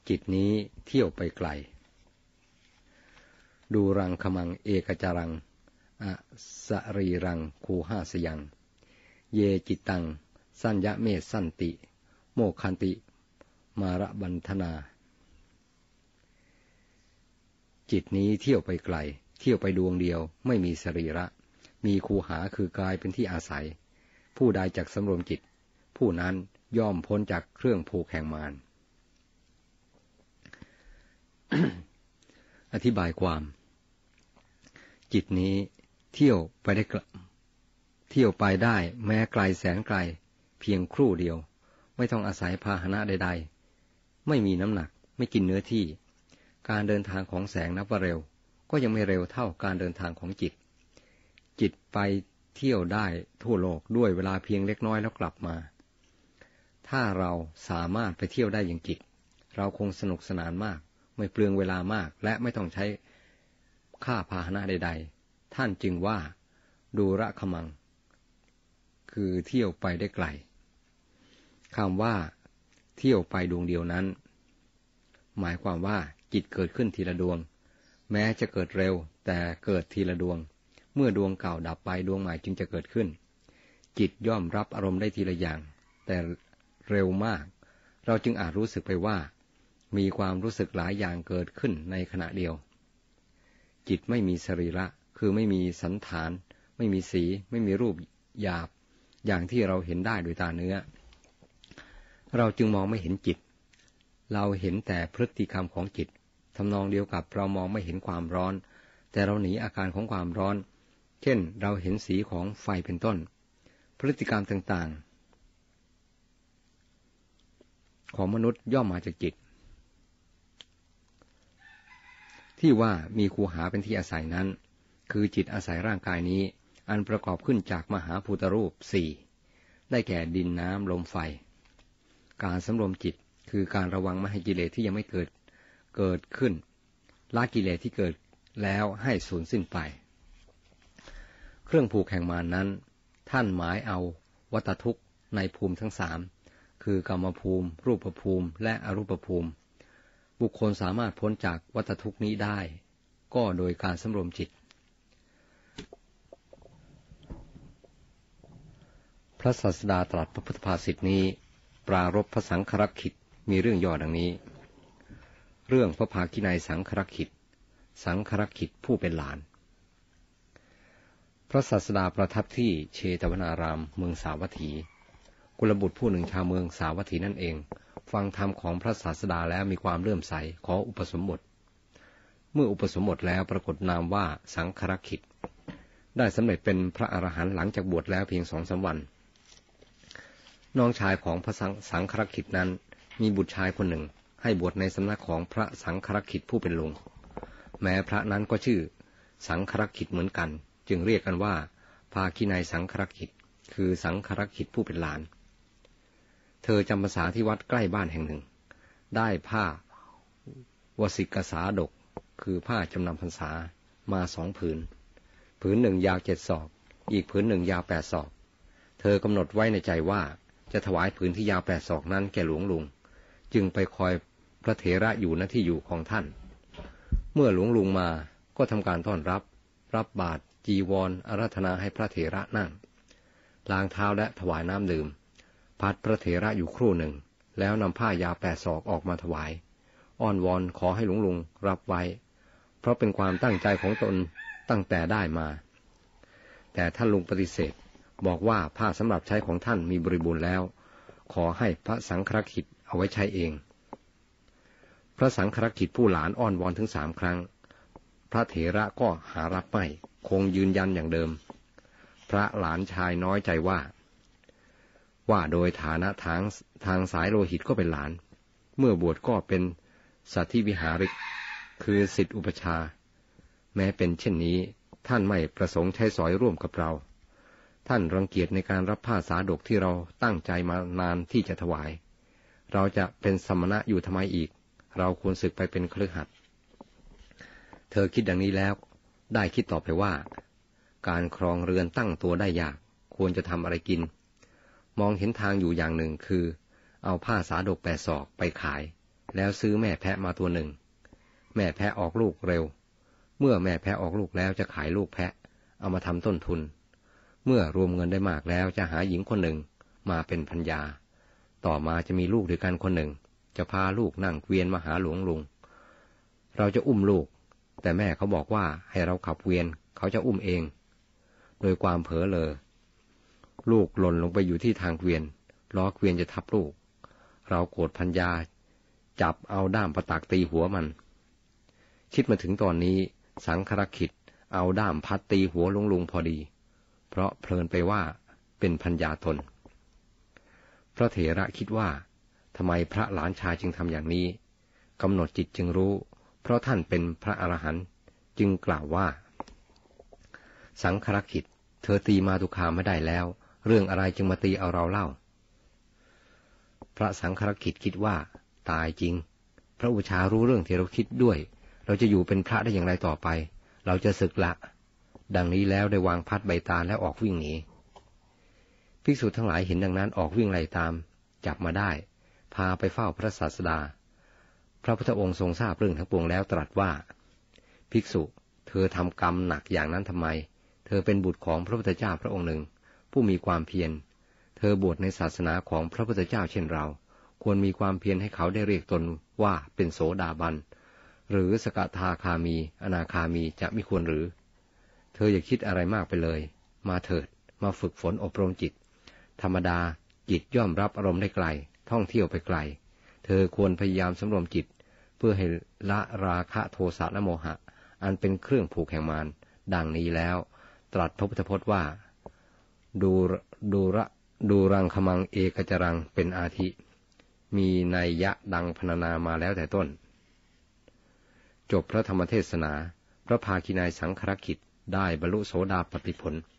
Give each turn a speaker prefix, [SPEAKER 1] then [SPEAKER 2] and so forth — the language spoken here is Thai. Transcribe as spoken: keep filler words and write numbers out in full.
[SPEAKER 1] จิตนี้เที่ยวไปไกลดูรังขมังเอกจารังอสรีรังคูหาสยังเยจิตตังสัญญะเมสันติโมคันติมาระบันธนาจิตนี้เที่ยวไปไกลเที่ยวไปดวงเดียวไม่มีสรีระมีคูหาคือกายเป็นที่อาศัยผู้ใดจักสำรวมจิตผู้นั้นย่อมพ้นจากเครื่องผูกแห่งมาร อธิบายความจิตนี้เที่ยวไปได้เที่ยวไปได้แม้ไกลแสนไกลเพียงครู่เดียวไม่ต้องอาศัยพาหนะใดๆไม่มีน้ำหนักไม่กินเนื้อที่การเดินทางของแสงนับว่าเร็วก็ยังไม่เร็วเท่าการเดินทางของจิตจิตไปเที่ยวได้ทั่วโลกด้วยเวลาเพียงเล็กน้อยแล้วกลับมาถ้าเราสามารถไปเที่ยวได้อย่างจิตเราคงสนุกสนานมากไม่เปลืองเวลามากและไม่ต้องใช้ค่าพาหนะใดๆท่านจึงว่าดูระขมังคือเที่ยวไปได้ไกลคำว่าเที่ยวไปดวงเดียวนั้นหมายความว่าจิตเกิดขึ้นทีละดวงแม้จะเกิดเร็วแต่เกิดทีละดวงเมื่อดวงเก่าดับไปดวงใหม่จึงจะเกิดขึ้นจิตย่อมรับอารมณ์ได้ทีละอย่างแต่เร็วมากเราจึงอาจรู้สึกไปว่ามีความรู้สึกหลายอย่างเกิดขึ้นในขณะเดียวจิตไม่มีสรีระคือไม่มีสันฐานไม่มีสีไม่มีรูปหยาบอย่างที่เราเห็นได้โดยตาเนื้อเราจึงมองไม่เห็นจิตเราเห็นแต่พฤติกรรมของจิตทำนองเดียวกับเรามองไม่เห็นความร้อนแต่เราหนีอาการของความร้อนเช่นเราเห็นสีของไฟเป็นต้นพฤติกรรมต่างๆของมนุษย์ย่อมมาจากจิตที่ว่ามีคูหาเป็นที่อาศัยนั้นคือจิตอาศัยร่างกายนี้อันประกอบขึ้นจากมหาภูตรูปสี่ได้แก่ดินน้ำลมไฟการสำรวมจิตคือการระวังไม่ให้กิเลสที่ยังไม่เกิดเกิดขึ้นละกิเลสที่เกิดแล้วให้สูญสิ้นไปเครื่องผูกแห่งมารนั้นท่านหมายเอาวัฏทุกข์ในภูมิทั้งสามคือกามภูมิรูปภูมิและอรูปภูมิบุคคลสามารถพ้นจากวัฏทุกข์นี้ได้ก็โดยการสำรวมจิตพระศาสดาตรัสพระพุทธภาษิตนี้ปรารภพระสังฆรักขิตมีเรื่องย่อดังนี้เรื่องพระภาคินัยสังฆรักขิตสังฆรักขิตผู้เป็นหลานพระศาสดาประทับที่เชตวนารามเมืองสาวัตถีกุลบุตรผู้หนึ่งชาวเมืองสาวัตถีนั่นเองฟังธรรมของพระศาสดาแล้วมีความเลื่อมใสขออุปสมบทเมื่ออุปสมบทแล้วปรากฏนามว่าสังฆรักขิตได้สำเร็จเป็นพระอรหันต์หลังจากบวชแล้วเพียงสองสามวันน้องชายของพระสังฆรักขิตนั้นมีบุตรชายคนหนึ่งให้บวชในสำนักของพระสังฆรักขิตผู้เป็นลุงแม้พระนั้นก็ชื่อสังฆรักขิตเหมือนกันจึงเรียกกันว่าภาคินัยสังฆรักขิตคือสังฆรักขิตผู้เป็นหลานเธอจำพรรษาที่วัดใกล้บ้านแห่งหนึ่งได้ผ้าวสิกษาดกคือผ้าจำนำพรรษามาสองผืนผืนหนึ่งยาวเจ็ดศอกอีกผืนหนึ่งยาวแปดศอกเธอกำหนดไว้ในใจว่าจะถวายผืนที่ยาวแปดศอกนั้นแก่หลวงลุงจึงไปคอยพระเถระอยู่ณที่อยู่ของท่านเมื่อหลวงลุงมาก็ทำการต้อนรับรับบาตรจีวรอาราธนาให้พระเถระนั่งล้างเท้าและถวายน้ำดื่มพัดพระเถระอยู่ครู่หนึ่งแล้วนำผ้ายาวแปดศอกออกมาถวายอ้อนวอนขอให้หลวงลุงรับไว้เพราะเป็นความตั้งใจของตนตั้งแต่ได้มาแต่ท่านลุงปฏิเสธบอกว่าผ้าสำหรับใช้ของท่านมีบริบูรณ์แล้วขอให้พระสังฆรักขิตเอาไว้ใช้เองพระสังฆรักขิตผู้หลานอ้อนวอนถึงสามครั้งพระเถระก็หารับไม่คงยืนยันอย่างเดิมพระหลานชายน้อยใจว่าว่าโดยฐานะทางทางสายโลหิตก็เป็นหลานเมื่อบวชก็เป็นสัทธิวิหาริกคือศิษย์อุปชาแม้เป็นเช่นนี้ท่านไม่ประสงค์ใช้สอยร่วมกับเราท่านรังเกียจในการรับผ้าสาดกที่เราตั้งใจมานานที่จะถวายเราจะเป็นสมณะอยู่ทำไมอีกเราควรศึกไปเป็นคฤหัสถ์เธอคิดดังนี้แล้วได้คิดต่อไปว่าการครองเรือนตั้งตัวได้ยากควรจะทำอะไรกินมองเห็นทางอยู่อย่างหนึ่งคือเอาผ้าสาดกแปดศอกไปขายแล้วซื้อแม่แพะมาตัวหนึ่งแม่แพะออกลูกเร็วเมื่อแม่แพะออกลูกแล้วจะขายลูกแพะเอามาทำต้นทุนเมื่อรวมเงินได้มากแล้วจะหาหญิงคนหนึ่งมาเป็นภรรยาต่อมาจะมีลูกด้วยกันคนหนึ่งจะพาลูกนั่งเกวียนมาหาหลวงลุงเราจะอุ้มลูกแต่แม่เขาบอกว่าให้เราขับเกวียนเขาจะอุ้มเองโดยความเผลอเลอลูกหล่นลงไปอยู่ที่ทางเกวียนล้อเกวียนจะทับลูกเราโกรธภรรยาจับเอาด้ามประตักตีหัวมันคิดมาถึงตอนนี้สังครคิดเอาด้ามพัดตีหัวหลวงลุงพอดีเพราะเพลินไปว่าเป็นภรรยาตนพระเถระคิดว่าทำไมพระหลานชายจึงทำอย่างนี้กำหนดจิตจึงรู้เพราะท่านเป็นพระอรหันต์จึงกล่าวว่าสังครคิดเธอตีมาตุคามไม่ได้แล้วเรื่องอะไรจึงมาตีเอาเราเล่าพระสังครคิดคิดว่าตายจริงพระอุชารู้เรื่องที่เราคิดด้วยเราจะอยู่เป็นพระได้อย่างไรต่อไปเราจะสึกละดังนี้แล้วได้วางพัดใบตาลแล้วออกวิ่งหนีภิกษุทั้งหลายเห็นดังนั้นออกวิ่งไล่ตามจับมาได้พาไปเฝ้าพระศาสดาพระพุทธองค์ทรงทราบเรื่องทั้งปวงแล้วตรัสว่าภิกษุเธอทำกรรมหนักอย่างนั้นทำไมเธอเป็นบุตรของพระพุทธเจ้าพระองค์หนึ่งผู้มีความเพียรเธอบวชในศาสนาของพระพุทธเจ้าเช่นเราควรมีความเพียรให้เขาได้เรียกตนว่าเป็นโสดาบันหรือสกทาคามีอนาคามีจะไม่ควรหรือเธออย่าคิดอะไรมากไปเลยมาเถิดมาฝึกฝนอบรมจิตธรรมดาจิตย่อมรับอารมณ์ได้ไกลท่องเที่ยวไปไกลเธอควรพยายามสำรวมจิตเพื่อให้ละราคะโทสะและโมหะอันเป็นเครื่องผูกแห่งมารดังนี้แล้วตรัสพระพุทธพจน์ว่าดูดูระดูรังขมังเอกจรังเป็นอาทิมีนัยยะดังพรรณนามาแล้วแต่ต้นจบพระธรรมเทศนาพระภาคีนายสังครคิดได้บรรลุโสดาปัตติผล